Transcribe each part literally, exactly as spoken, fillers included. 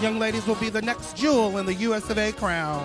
young ladies will be the next jewel in the U S of A crown.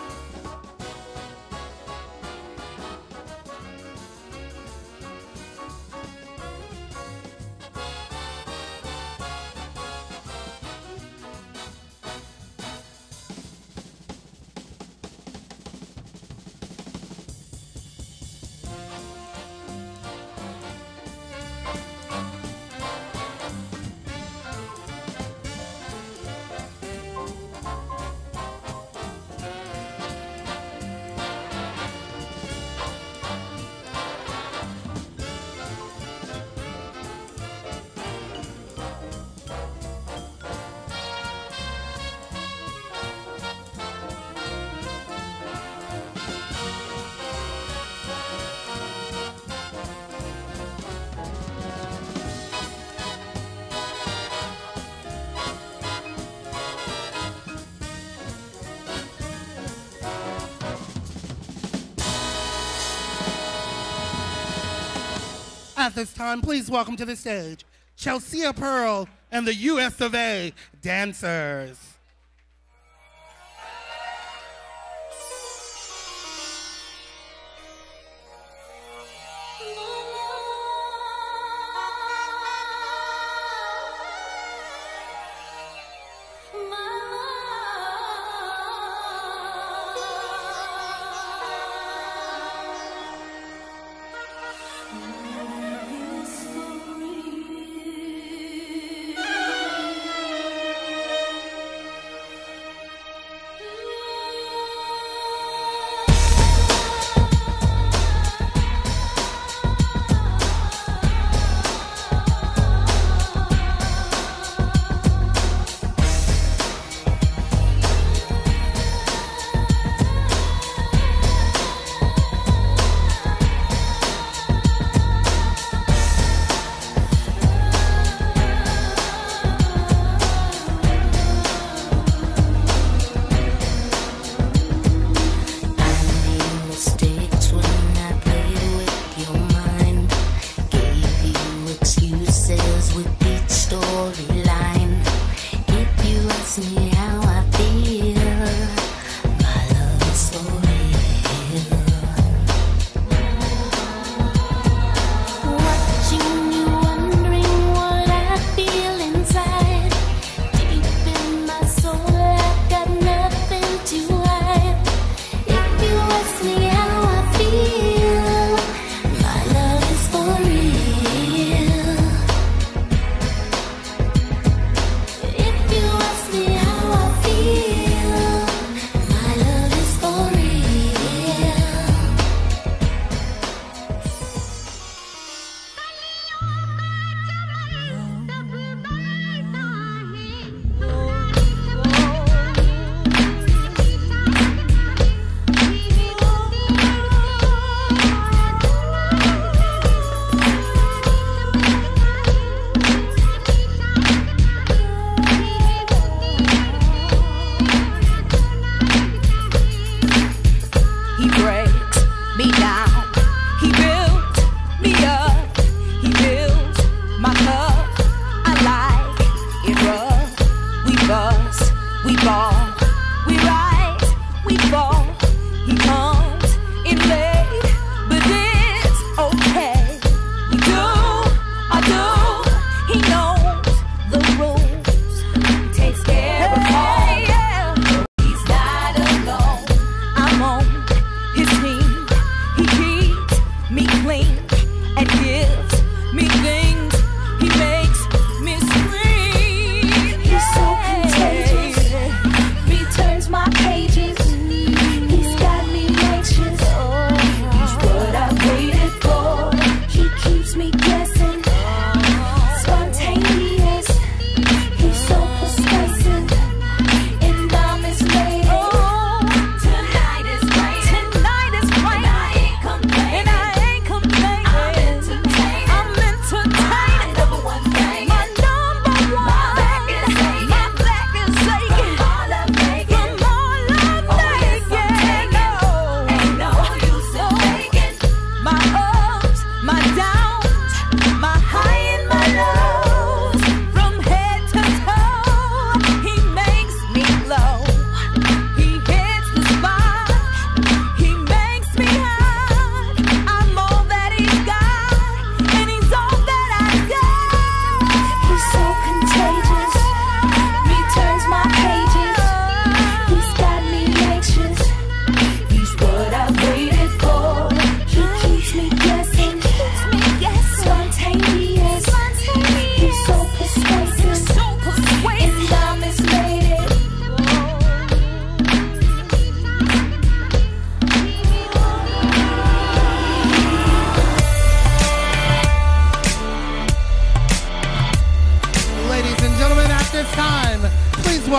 At this time, please welcome to the stage Chelsea Pearl and the U S of A dancers.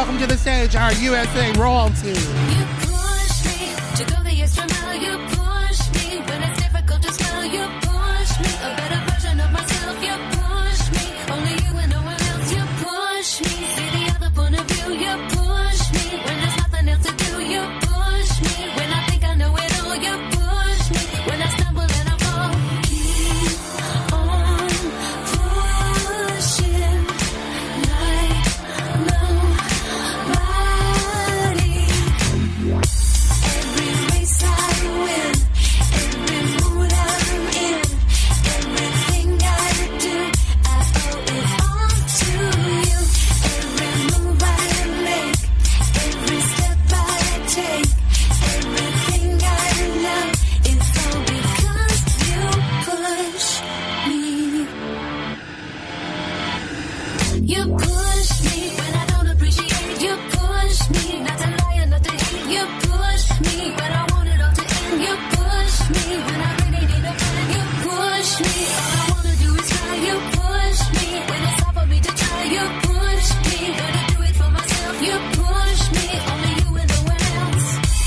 welcome to the stage our U S A royalty. You push me to go the extra mile. You push me when it's difficult to smile. You push me a better version of myself. You push me only you and no one else. You push me see the other point of view. You push me when there's nothing else to do. You push me when I think I know it all. You push me when I stumble and I fall. Keep on pushing like nobody. Every race I win, every mood I'm in, everything I do, I owe it all to you. Every move I make, every step I take, everything I love, it's all because you push me. You push me when I don't appreciate. You push me not to lie and not to hate. You push me when I want it all to end. You push me when I really need a friend. You push me all I wanna do is try. You push me when it's hard for me to try. You push me when I do it for myself. You push me only you and no one else.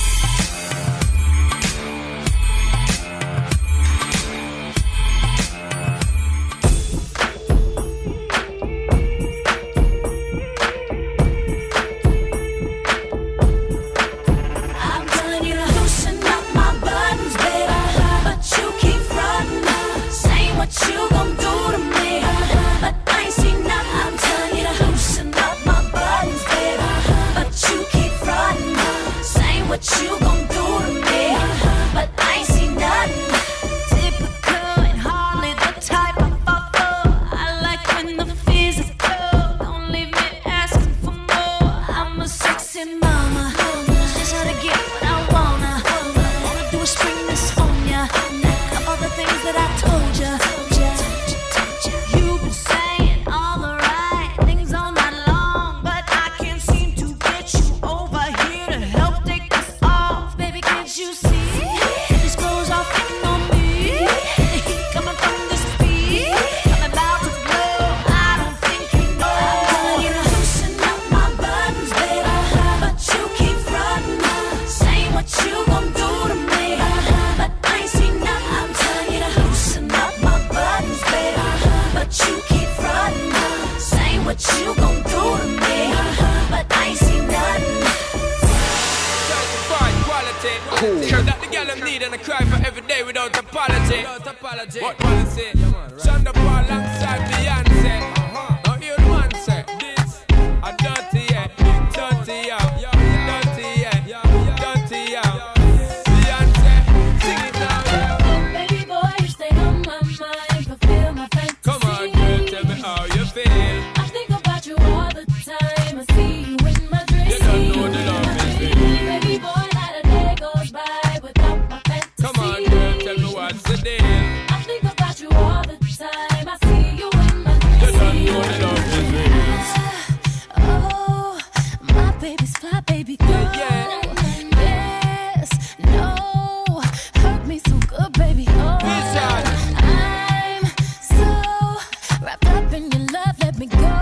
I'm telling you to loosen up my buttons, baby, but you keep frontin', saying what you gon' do to me, but I ain't seen nothing. I'm telling you to loosen up my buttons, baby, but you keep frontin', saying what you gon' do to me, but I ain't seen nothing. Typical and hardly the type I fall for. I like when the physical don't leave me asking for more. I'm a sexy mama, just how to get what I wanna. Wanna do is spring this on ya. Couple the things that I told ya. You've been saying all the right things all night long, but I can't seem to get you over here to help take this off. Baby, can't you see? These clothes are fitting on me. The heat coming from this beat. I'm about to blow. I don't think you know. I'm telling you to loosen up my buttons, baby, but you keep frontin', saying what you gon' do to me, but I ain't seen nothing. I'm telling you to loosen up my buttons, baby, but you keep frontin', saying what you gon' do to me, but I ain't seen nothing. Certified quality. Cool. Show that the girl them need and I cry for every day without apology. Without apology. What policy? Shonda Paul alongside Beyonce. Now you the man say this a dirty yeah, dirty yeah, dirty yeah, dirty yeah. Beyonce, sing it now. Baby boy, you stay on my mind, fulfill my fantasy. Come on, girl, tell me how you feel. I think about you all the time. I see you in my dreams. You don't know the love is real. Baby boy, not a day goes by without my fantasy. Come on, girl, tell me what's the deal. I think about you all the time. I see you in my dreams. You don't know the love is real. Oh, my baby's fly, baby girl. Yeah, Yes, no, hurt me so good, baby. Oh, Listen. I'm so wrapped up in your love. Let me go.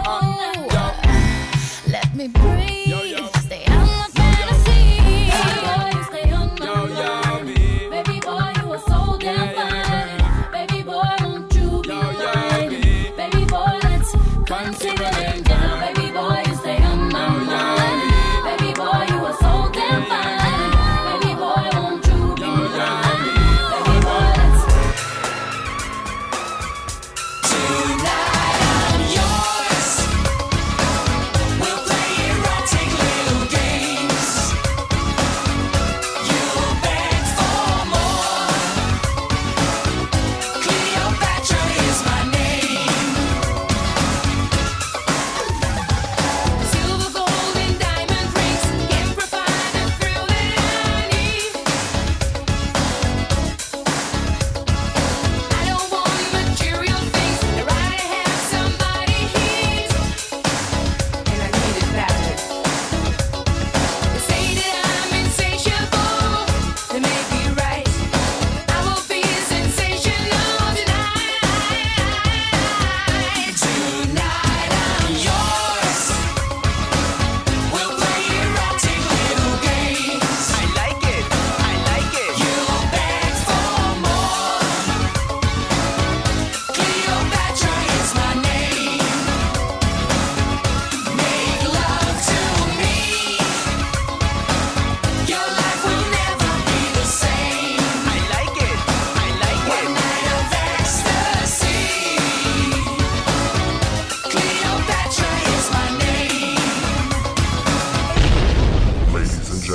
Let me breathe. Yo, yo. Stay on my fantasy. Baby boy, you stay on my Yo, yo, mind. me. Baby boy, you are so damn Yeah, yeah, fine. Baby boy, won't you be Yo, yo, mine? me. Baby boy, let's come sing a down. Baby boy, you stay on my mind. Baby boy, you are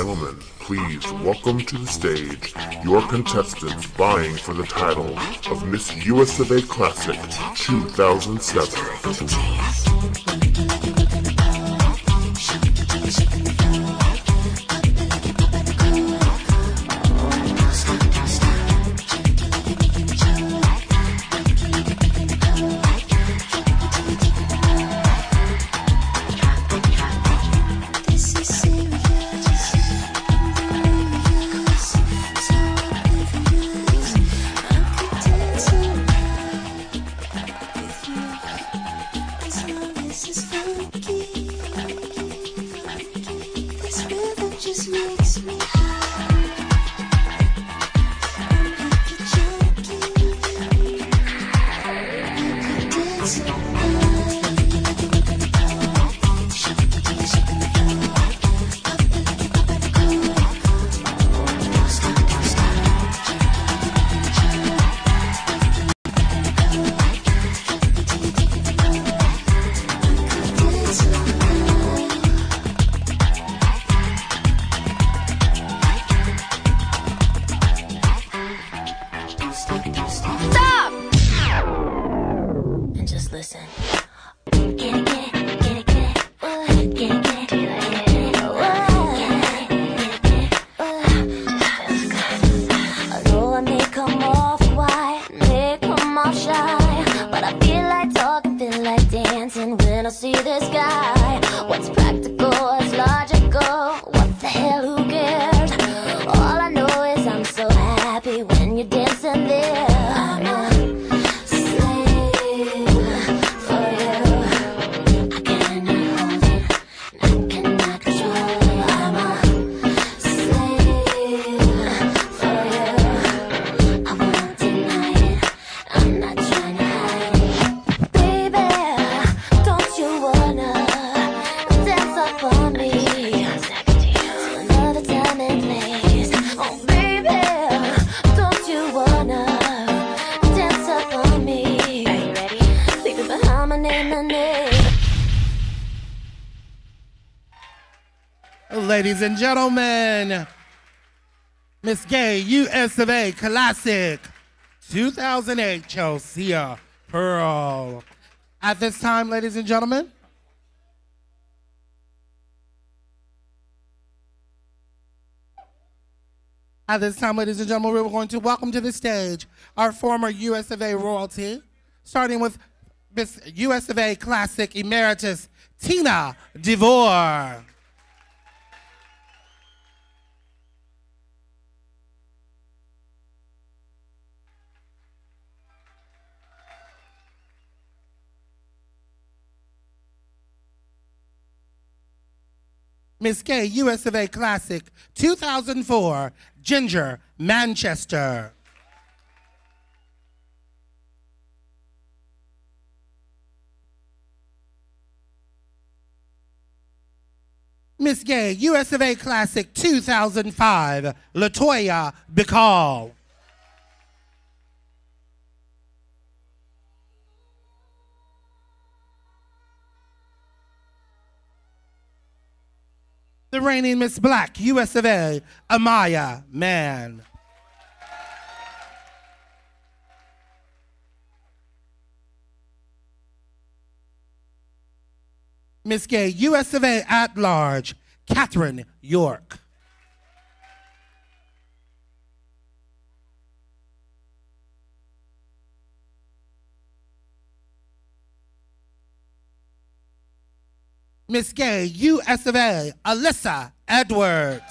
gentlemen, please welcome to the stage your contestants vying for the title of Miss U S of A Classic two thousand seven. Ladies and gentlemen, Miss Gay U S of A Classic two thousand eight, Chelsea Pearl. At this time, ladies and gentlemen, at this time, ladies and gentlemen, we're going to welcome to the stage our former U S of A royalty, starting with Miss U S of A Classic Emeritus Tina DeVore. Miss Gay U S of A Classic two thousand four, Ginger Manchester. Miss Gay U S of A Classic two thousand five, Latoya Bacall. The reigning Miss Black U S of A, Amaya Mann. Miss Gay U S of A at large, Catherine York. Miss Gay U S of A, Alyssa Edwards.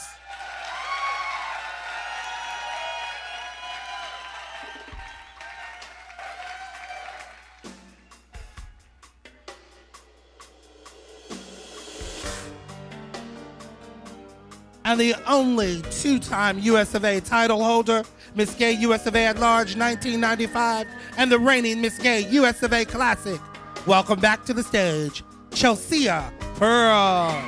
And the only two-time U S of A title holder, Miss Gay U S of A at large nineteen ninety-five, and the reigning Miss Gay U S of A Classic. Welcome back to the stage, Chelsea Pearl.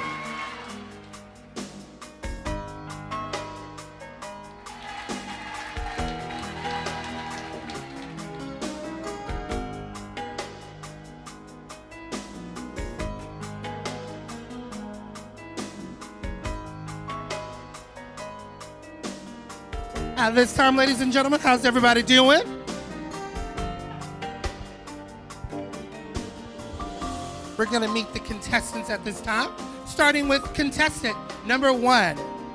At this time, ladies and gentlemen, how's everybody doing? We're going to meet the contestants at this time, starting with contestant number one.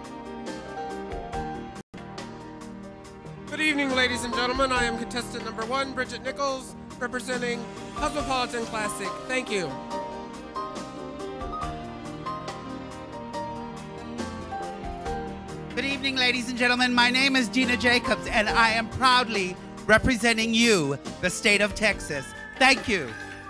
Good evening, ladies and gentlemen. I am contestant number one, Bridget Nichols, representing Cosmopolitan Classic. Thank you. Good evening, ladies and gentlemen. My name is Dina Jacobs, and I am proudly representing you, the state of Texas. Thank you.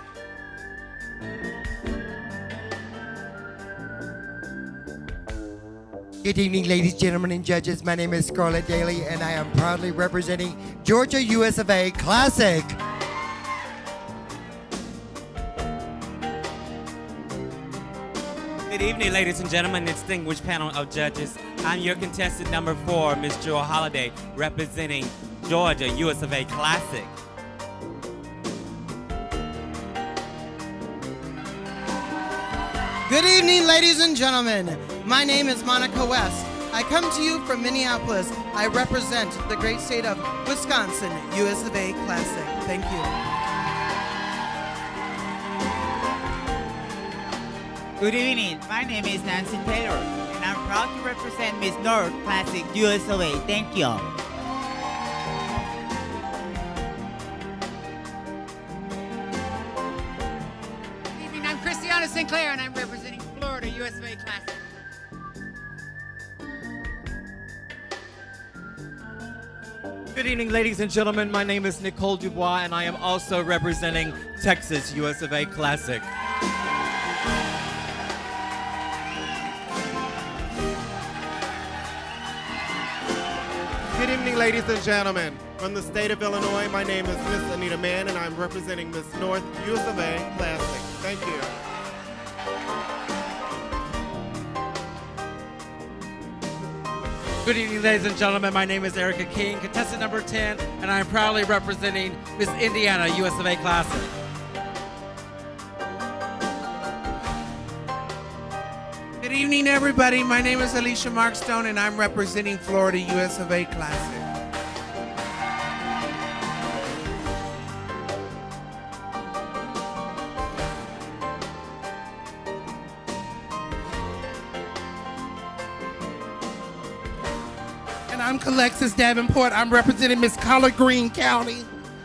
Good evening, ladies, gentlemen, and judges. My name is Scarlett Daly, and I am proudly representing Georgia U S of A Classic. Good evening, ladies and gentlemen, distinguished panel of judges. I'm your contestant number four, Miss Jewel Holiday, representing Georgia U S of A Classic. Good evening, ladies and gentlemen. My name is Monica West. I come to you from Minneapolis. I represent the great state of Wisconsin U S of A Classic. Thank you. Good evening. My name is Nancy Taylor, and I'm proud to represent Miss North Classic U S of A. Thank you. Good evening. I'm Christiana Sinclair, and I'm representing Florida U S of A Classic. Good evening, ladies and gentlemen. My name is Nicole Dubois, and I am also representing Texas U S of A Classic. Good evening, ladies and gentlemen. From the state of Illinois, my name is Miss Anita Mann, and I'm representing Miss North U S of A Classic. Thank you. Good evening, ladies and gentlemen. My name is Erica King, contestant number ten, and I am proudly representing Miss Indiana U S of A Classic. Good evening, everybody. My name is Alicia Markstone, and I'm representing Florida U S of A Classic. And I'm Kelexis Davenport. I'm representing Miss Collard Green County.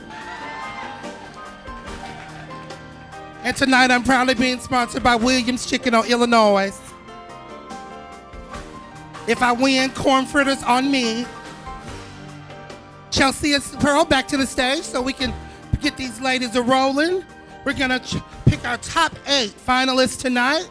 And tonight I'm proudly being sponsored by Williams Chicken on Illinois. If I win, corn fritters on me. Chelsea and Pearl, back to the stage so we can get these ladies a rolling. We're gonna ch- pick our top eight finalists tonight.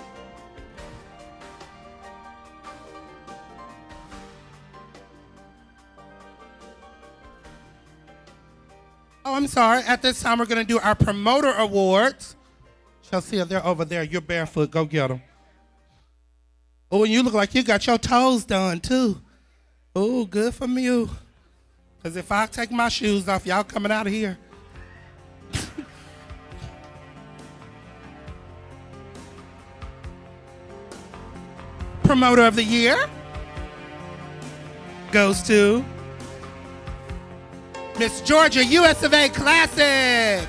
Oh, I'm sorry. At this time, we're going to do our promoter awards. Chelsea, they're over there. You're barefoot. Go get them. Oh, and you look like you got your toes done, too. Oh, good from you. Because if I take my shoes off, y'all coming out of here. Promoter of the year goes to Miss Georgia U S of A Classic.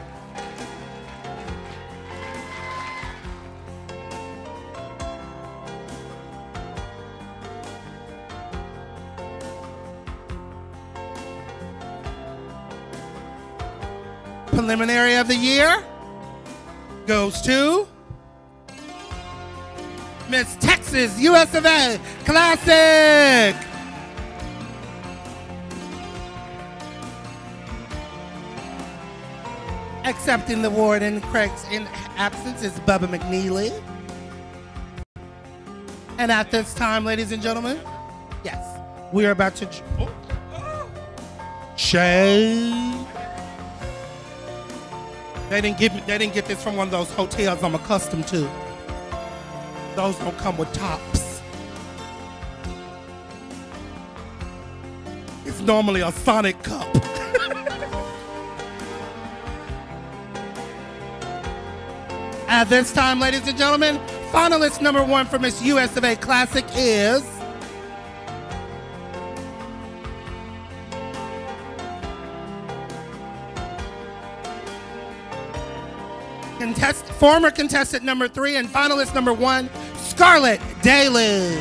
Preliminary of the year goes to Miss Texas U S of A Classic. Accepting the award in Craig's in absence is Bubba McNeely. And at this time, ladies and gentlemen, yes, we are about to oh, oh, shade. They didn't give me, they didn't get this from one of those hotels I'm accustomed to. Those don't come with tops. It's normally a Sonic cup. At this time, ladies and gentlemen, finalist number one for Miss U S of A Classic is Contest, former contestant number three and finalist number one, Scarlett Daly.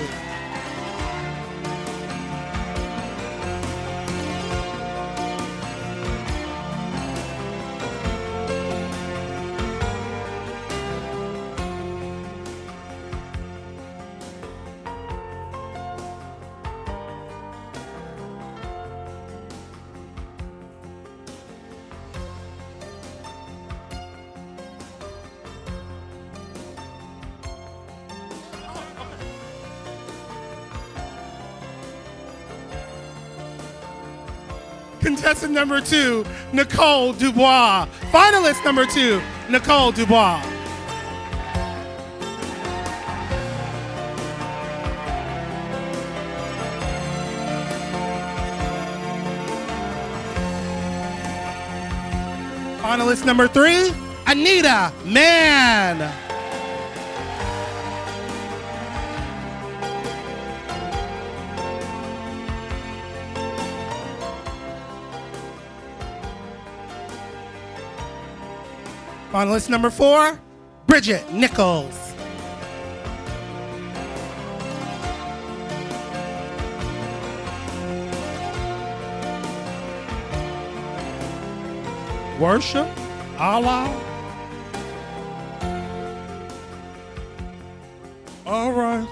Contestant number two, Nicole Dubois. Finalist number two, Nicole Dubois. Finalist number three, Anita Mann. Finalist number four, Bridget Nichols. Worship Allah. All right.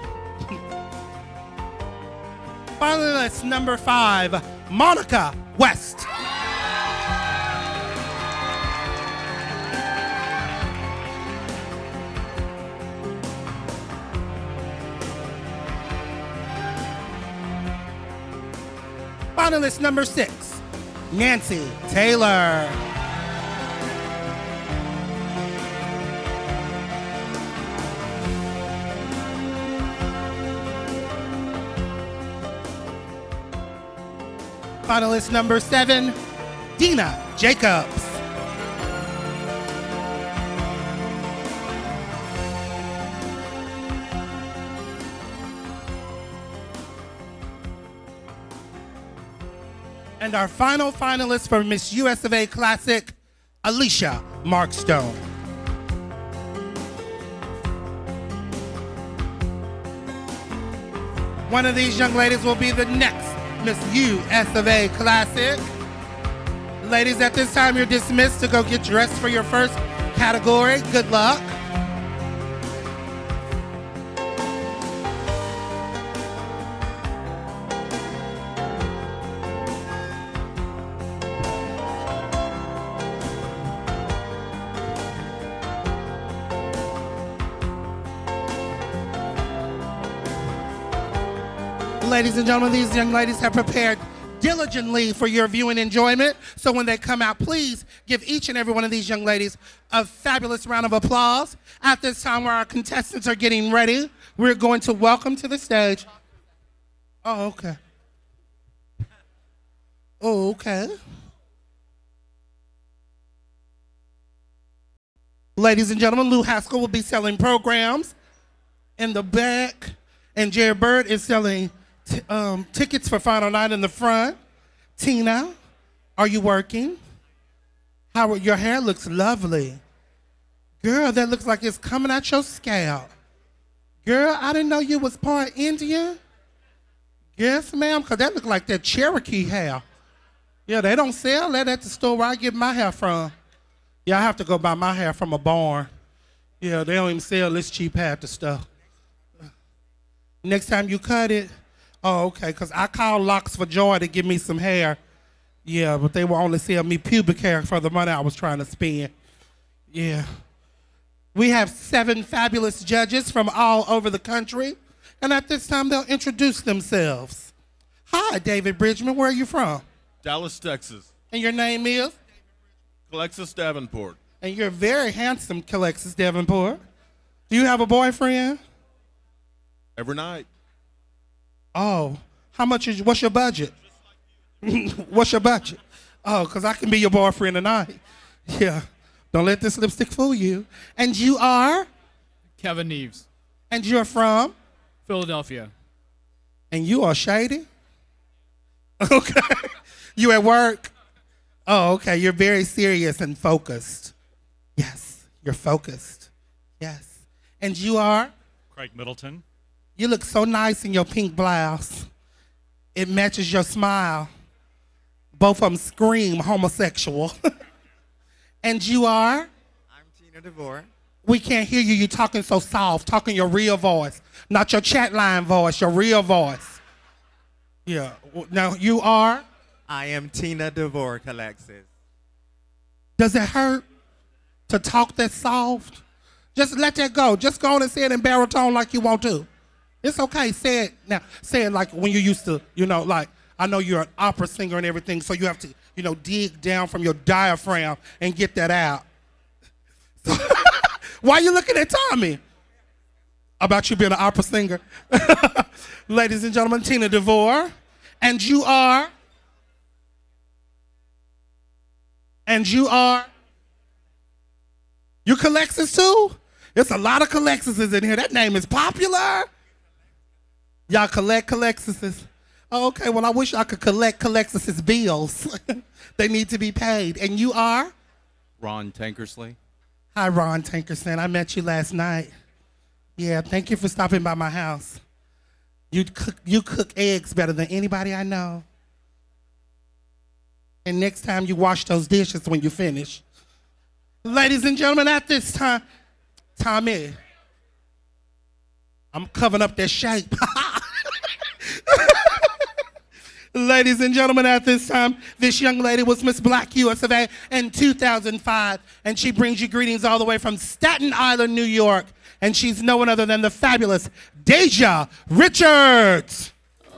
Finalist number five, Monica West. Finalist number six, Nancy Taylor. Finalist number seven, Dina Jacobs. And our final finalist for Miss U S of A Classic, Alicia Markstone. One of these young ladies will be the next Miss U S of A Classic. Ladies, at this time, you're dismissed to go get dressed for your first category. Good luck. Ladies and gentlemen, these young ladies have prepared diligently for your viewing enjoyment. So when they come out, please give each and every one of these young ladies a fabulous round of applause. At this time where our contestants are getting ready, we're going to welcome to the stage. Oh, okay. Oh, okay. Ladies and gentlemen, Lou Haskell will be selling programs in the back, and Jerry Bird is selling T um, tickets for Final Night in the front. Tina, are you working? How your hair looks lovely. Girl, that looks like it's coming out your scalp. Girl, I didn't know you was part Indian. Yes, ma'am, because that look like that Cherokee hair. Yeah, they don't sell that at the store where I get my hair from. Yeah, I have to go buy my hair from a barn. Yeah, they don't even sell this cheap hair at the store. Next time you cut it, oh, okay, because I called Locks for Joy to give me some hair. Yeah, but they will only sell me pubic hair for the money I was trying to spend. Yeah. We have seven fabulous judges from all over the country, and at this time, they'll introduce themselves. Hi, David Bridgman. Where are you from? Dallas, Texas. And your name is? Kelexis Davenport. And you're very handsome, Kelexis Davenport. Do you have a boyfriend? Every night. Oh, how much is, what's your budget? What's your budget? Oh, because I can be your boyfriend tonight. Yeah. Don't let this lipstick fool you. And you are? Kevin Neves. And you're from? Philadelphia. And you are shady? Okay. You at work? Oh, okay. You're very serious and focused. Yes. You're focused. Yes. And you are? Craig Middleton. You look so nice in your pink blouse. It matches your smile. Both of them scream homosexual. And you are? I'm Tina DeVore. We can't hear you. You're talking so soft. Talking your real voice. Not your chat line voice, your real voice. Yeah. Now, you are? I am Tina DeVore, Kelexis. Does it hurt to talk that soft? Just let that go. Just go on and say it in baritone like you want to. It's okay. Say it now. Say it like when you used to, you know, like, I know you're an opera singer and everything, so you have to, you know, dig down from your diaphragm and get that out. Why are you looking at Tommy? About you being an opera singer. Ladies and gentlemen, Tina DeVore. And you are? And you are? You Kelexis too? There's a lot of Kelexises in here. That name is popular. Y'all collect Kelexises? Oh, okay, well, I wish I could collect Kelexis' bills. They need to be paid. And you are? Ron Tankersley. Hi, Ron Tankerson. I met you last night. Yeah, thank you for stopping by my house. You cook, you cook eggs better than anybody I know. And next time you wash those dishes when you finish. Ladies and gentlemen, at this time, Tommy, I'm covering up that shape. Ladies and gentlemen, at this time, this young lady was Miss Black U S of A in two thousand five, and she brings you greetings all the way from Staten Island, New York, and she's no one other than the fabulous Deja Richards.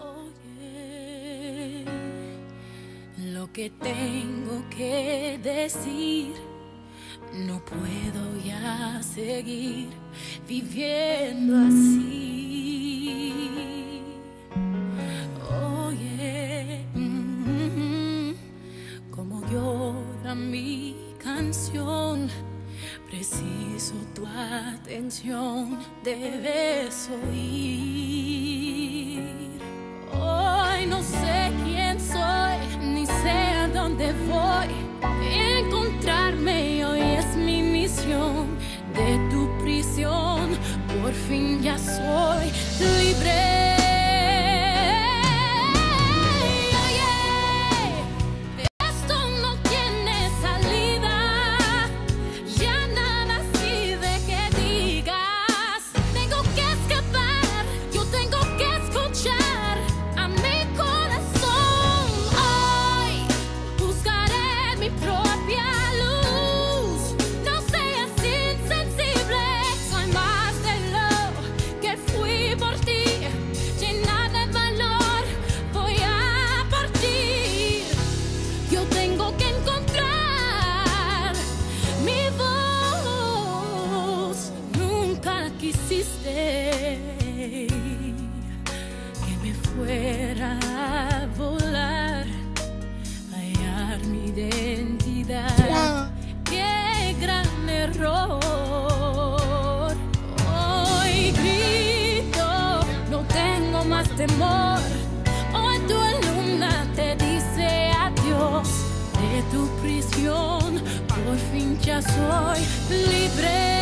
Lo que tengo que decir, no puedo ya seguir viviendo así. Oye, mm, como llora mi canción, preciso tu atención, debes oír. Hoy no sé quién soy, ni sé a dónde voy. Encontrarme hoy es mi misión. De tu prisión, por fin ya soy libre. Fuera a volar, hallar mi identidad. ¡Qué gran error! Hoy grito, no tengo más temor. Hoy tu alumna te dice adiós. De tu prisión, por fin ya soy libre.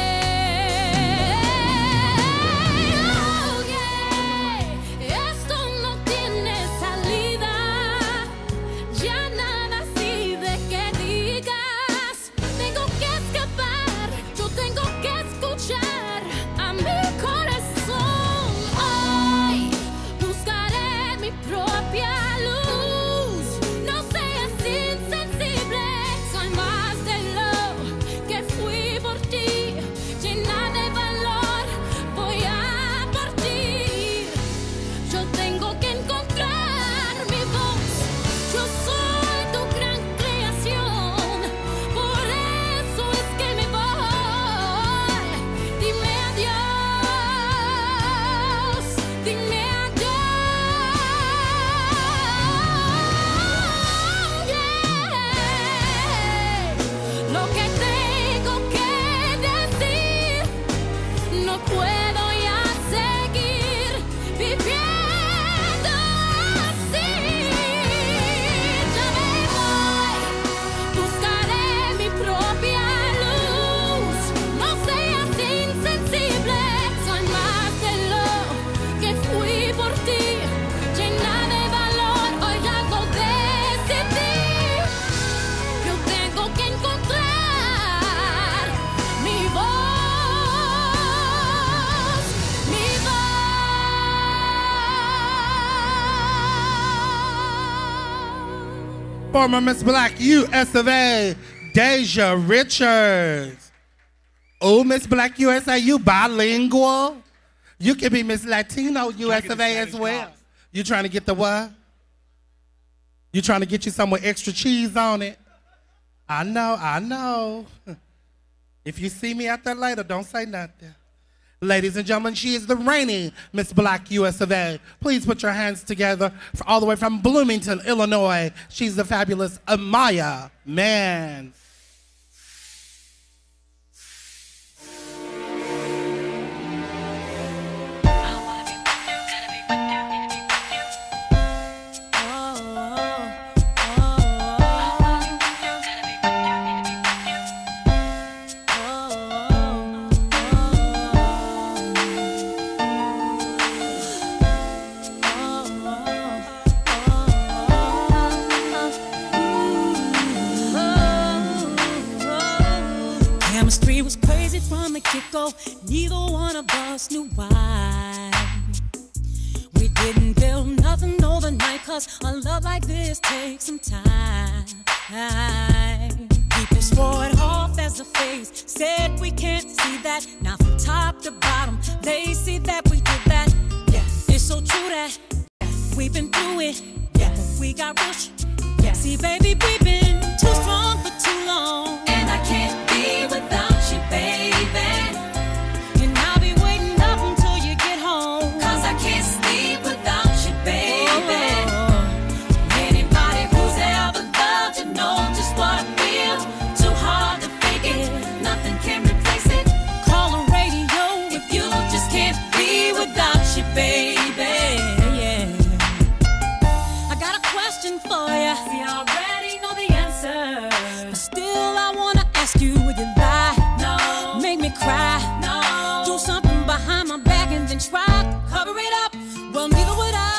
Former Miss Black U S of A, Deja Richards. Oh, Miss Black U S A, you bilingual? You can be Miss Latino U S of A as well. You trying to get the what? You trying to get you some with extra cheese on it? I know, I know. If you see me out there later, don't say nothing. Ladies and gentlemen, she is the reigning Miss Black U S of A. Please put your hands together for all the way from Bloomington, Illinois. She's the fabulous Amaya Mann. Chemistry was crazy from the get-go. Neither one of us knew why. We didn't build nothing overnight, cause a love like this takes some time. People swore it off as a phase, said we can't see that. Now from top to bottom, they see that we did that. Yes, it's so true that yes, we've been through it. Yes, we got rich. Yes, see baby, we've been too strong for too long. And I can't be without you, baby. And I'll be waiting up until you get home, cause I can't sleep without you, baby. Oh. Anybody who's ever loved you know just what I feel. Too hard to fake it, nothing can replace it. Call the radio if you just can't be without you, baby. Yeah. I got a question for you. See, I already know the answer, but still I wanna ask you, would you lie? No. Make me cry? No. Do something behind my back and then try to cover it up? Well, neither would I,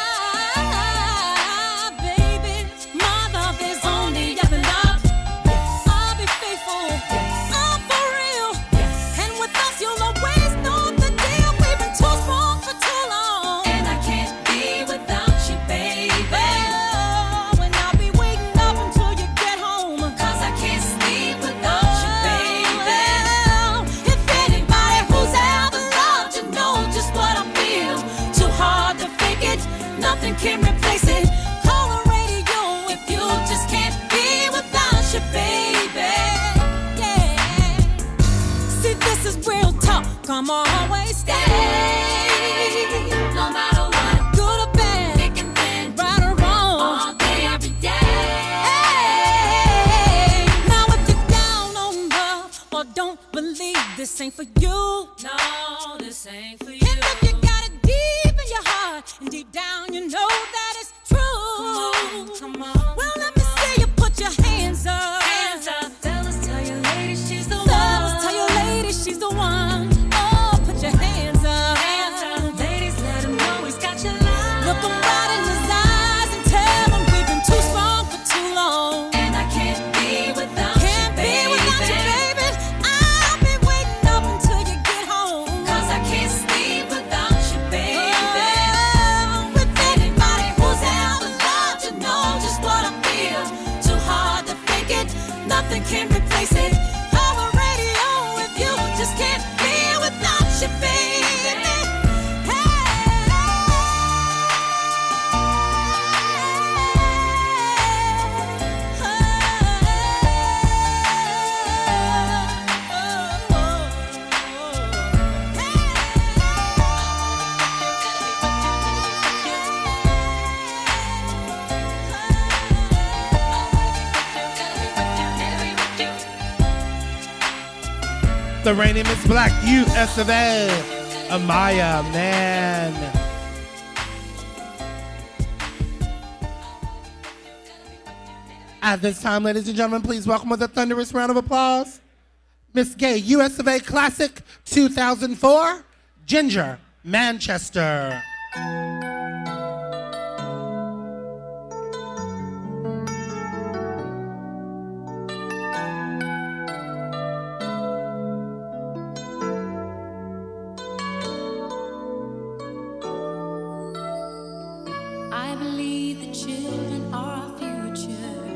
baby. My love is only up and up. Yes. I'll be faithful. Yes. I'm for real. Yes. And with us, you'll always know the deal. We've been too strong for too long. And I can't be without you, baby. Oh, and I'll be waiting up until you get home, cause I can't sleep without you, baby. If anybody who's ever loved you know just what I feel. Too hard to fake it, nothing can replace it. Call the radio if you just can't be without you, baby. Yeah. See, this is real talk. I'ma always stay, no matter what, good or bad, thick and thin, right or wrong, all day, every day. Hey, now if you're down on love or don't believe this ain't for you, no, this ain't for you. And if you got it deep in your heart and deep down you know that it's true, come on, come on. Well, let me see you put your hands up. Hands up. Fellas, tell your lady she's the one. Fellas, tell your lady she's the one. Oh, put your hands up. Hands up. Ladies, let him know he's got your love. Look him right in his eyes and tell him we've been too strong for too long. And I can't be without can't you, baby. Can't be without you, baby. I'll be waiting up until you get home, cause I can't sleep without you, baby. Oh, with anybody who's ever loved you know just what I feel. Too hard to fake it, nothing can replace it. Call the radio if you just can't be without you, baby. The reigning Miss Black U S of A, Amaya Mann. At this time, ladies and gentlemen, please welcome with a thunderous round of applause, Miss Gay U S of A Classic two thousand four, Ginger Manchester. I believe the children are our future.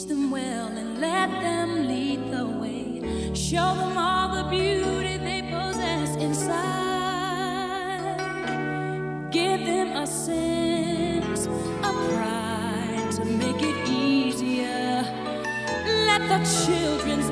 Teach them well and let them lead the way. Show them all the beauty they possess inside. Give them a sense of pride to make it easier. Let the children's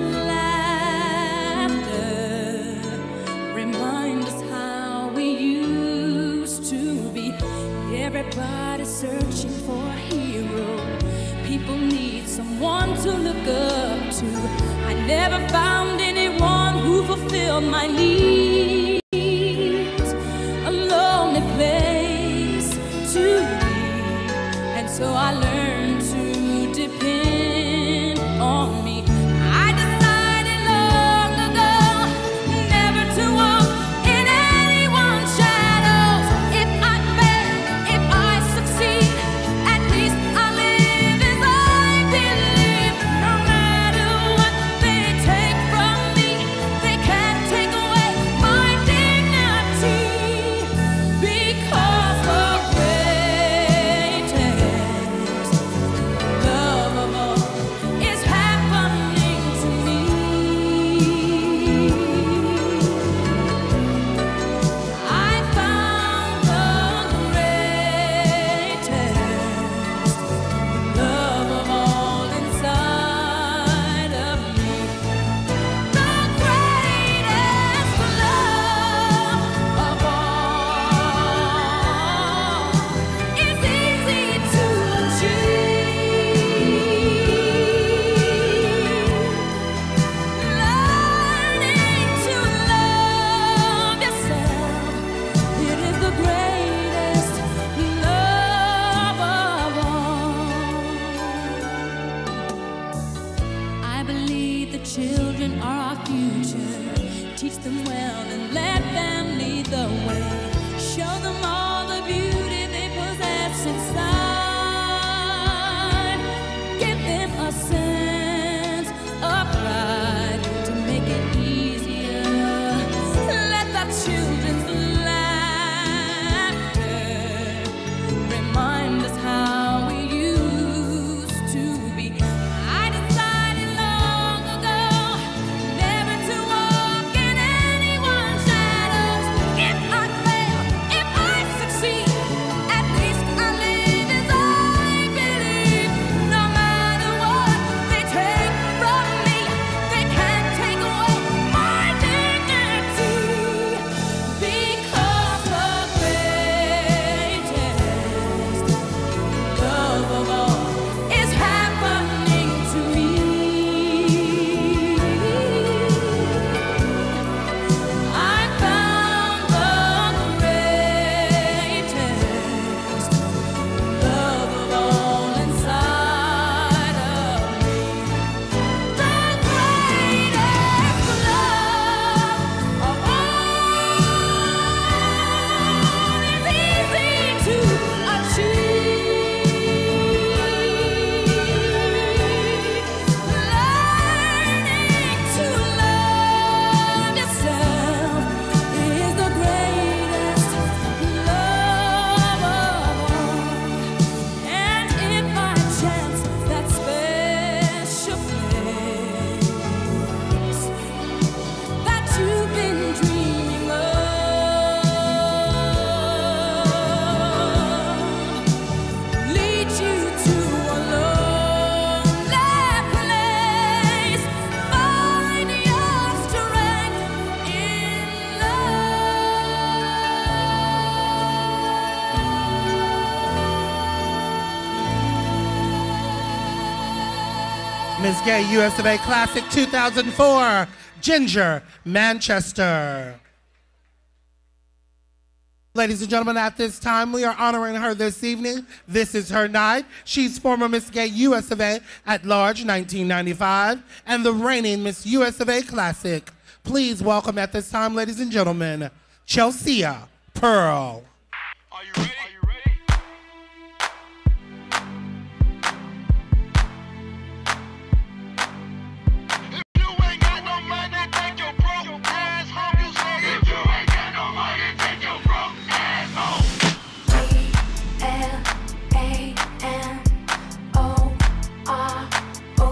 laughter remind us how we used to be. Everybody's searching for a hero. People need someone to look up to. I never found anyone who fulfilled my needs. A lonely place to be, and so I learned to depend on me. I decided long ago never to walk in anyone's shadows. If I fail, if I succeed, at least I live as I believe. No matter what they take from me, they can't take away my dignity. Because the greatest love of all is happening to me. I found the greatest love of all inside of me. The greatest love of all is easy to achieve. Learning to love yourself, it is the greatest love of all. I believe the children are our future. Teach them well and let them lead the way. Show them all the beauty they possess inside. Give them a sense of pride to make it easier. Let the children's laughter remind us how we used to be. I decided long ago never to walk in anyone's shadows. If I fail, if I succeed, at least I live as I believe. No matter what they take from me, they can't take away my dignity. Because the greatest love of all is happening to me. I found the greatest love of all inside of me. The greatest love of all is easy to achieve. Learning to love yourself is the greatest love of all. And if by chance that special place that you've been dreaming of leads you to a lonely place, find your strength in Miss Gay U S of A Classic two thousand four, Ginger, Manchester. Ladies and gentlemen, at this time, we are honoring her this evening. This is her night. She's former Miss Gay U S of A at Large nineteen ninety-five and the reigning Miss U S of A Classic. Please welcome at this time, ladies and gentlemen, Chelsea Pearl. L A N O R O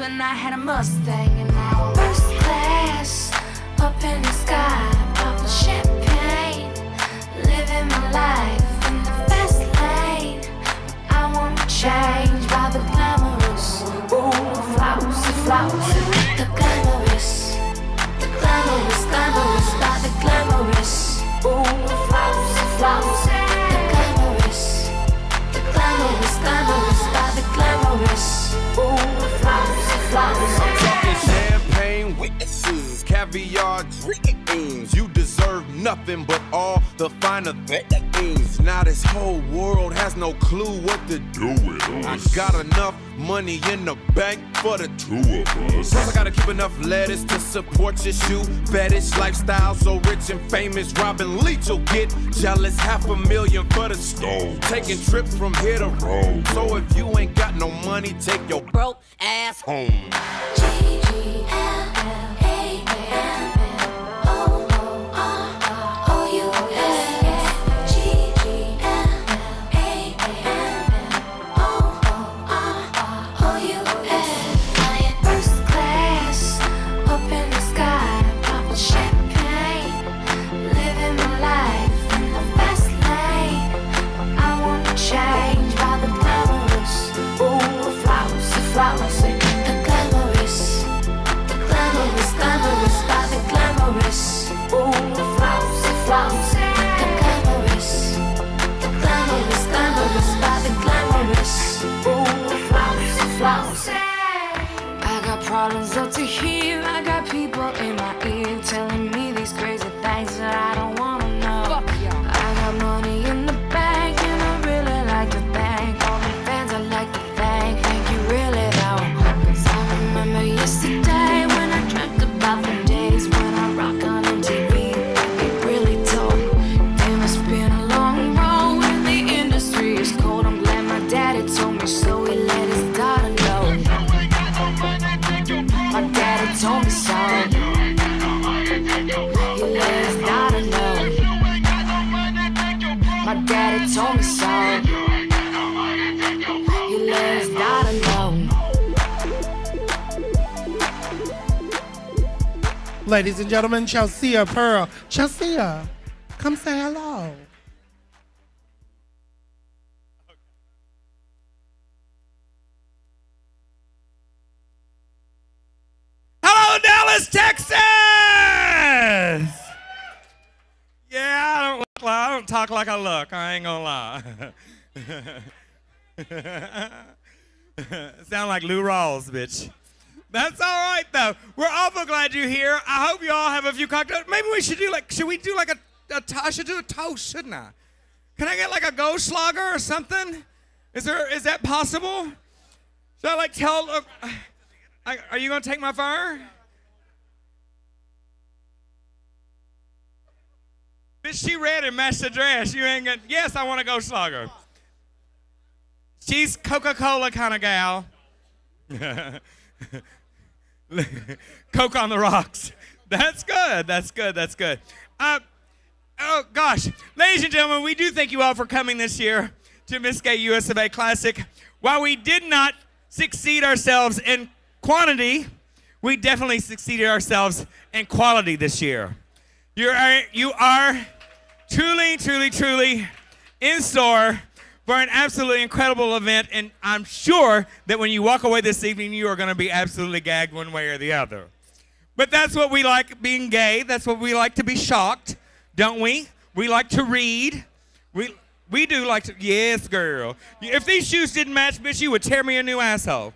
when I had a Mustang and now I'm first class, up in the sky, popping champagne, living my life in the fast lane. I wanna change by the glamorous, ooh, flowers, flowers, the glamorous, the glamorous, glamorous, by the glamorous, ooh, flowers, flowers, the glamorous, the glamorous, glamorous, by the glamorous, ooh, flowers, flowers. I'm talking champagne witnesses, caviar dreams. You deserve nothing but all the finer things. Now this whole world has no clue what to do with us. I got enough money in the bank for the two of us. Plus I gotta keep enough lettuce to support your shoe fetish lifestyle. So rich and famous, Robin Leach will get jealous. Half a million for the stove, taking trips from here to Rome. So if you ain't got no money, take your broke ass home. I got problems up to here. I got people in my ear telling me these crazy things that I don't wanna know. I got money in the bank and I really like to thank all the fans. I like to thank, thank you really though. 'Cause I remember yesterday when I dreamt about the days when I rock on M T V. It really told. Damn, it's been a long road and the industry is cold. I'm glad my daddy told me so. He let his daughter know. My daddy told me so. He let his daughter know. My daddy told me so. He let his daughter know. Ladies and gentlemen, Chelsea Pearl. Chelsea, come say hello. Hello, Dallas, Texas! Yeah, I don't look like, I don't talk like I look. I ain't gonna lie. Sound like Lou Rawls, bitch. That's all right, though. We're awful glad you're here. I hope you all have a few cocktails. Maybe we should do like, should we do like a, a to- I should do a toast, shouldn't I? Can I get like a Goldschlager or something? Is there, is that possible? Should I like tell, uh, I, are you gonna take my fire? Bitch, she read and matched the dress. You ain't gonna, yes, I want a Goldschlager. She's Coca-Cola kind of gal. Coke on the rocks. That's good. That's good. That's good. Uh, oh, gosh. Ladies and gentlemen, we do thank you all for coming this year to Miss Gay U S of A Classic. While we did not succeed ourselves in quantity, we definitely succeeded ourselves in quality this year. You are, you are truly, truly, truly in store for an absolutely incredible event, and I'm sure that when you walk away this evening, you are going to be absolutely gagged one way or the other. But that's what we like being gay. That's what we like to be shocked, don't we? We like to read. We we do like to, yes, girl. If these shoes didn't match, bitch, you would tear me a new asshole.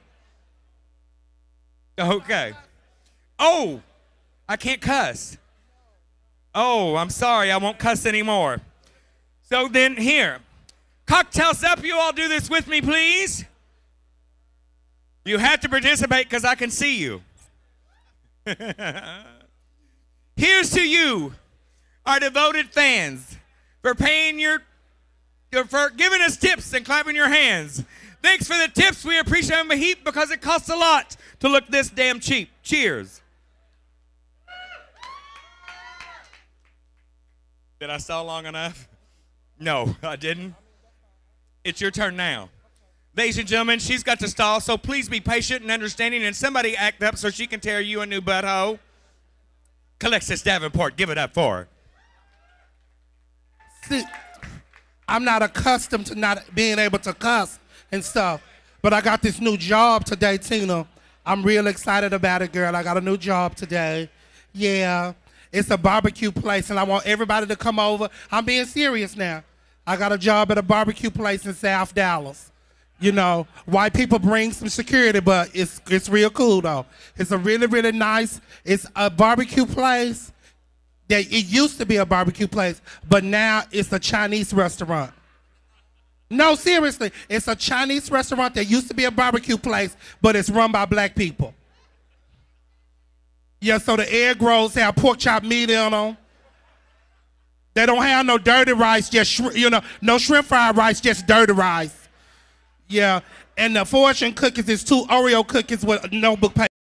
Okay. Oh, I can't cuss. Oh, I'm sorry, I won't cuss anymore. So then here. Cocktails up, you all do this with me, please. You have to participate because I can see you. Here's to you, our devoted fans, for paying your, for giving us tips and clapping your hands. Thanks for the tips. We appreciate them a heap because it costs a lot to look this damn cheap. Cheers. Did I stall long enough? No, I didn't. It's your turn now. Ladies and gentlemen, she's got to stall, so please be patient and understanding, and somebody act up so she can tear you a new butthole. Kelexis Davenport, give it up for her. See, I'm not accustomed to not being able to cuss and stuff, but I got this new job today, Tina. I'm real excited about it, girl. I got a new job today. Yeah, it's a barbecue place, and I want everybody to come over. I'm being serious now. I got a job at a barbecue place in South Dallas. You know, white people bring some security, but it's it's real cool though. It's a really, really nice, it's a barbecue place. That it used to be a barbecue place, but now it's a Chinese restaurant. No, seriously, it's a Chinese restaurant that used to be a barbecue place, but it's run by black people. Yeah, so the egg rolls have pork chop meat in them. They don't have no dirty rice, just sh- you know, no shrimp fried rice, just dirty rice. Yeah, and the fortune cookies is two Oreo cookies with notebook paper.